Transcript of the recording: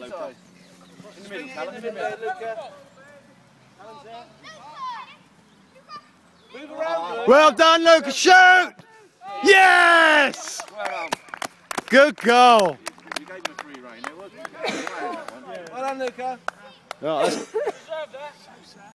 Luca. In the middle, Callum. In the middle, Lucca. Move around, Well done, Lucca. Shoot! Yes! well done. Good goal. You gave him a free rein there, wasn't you? Well done, Lucca. Oh, that's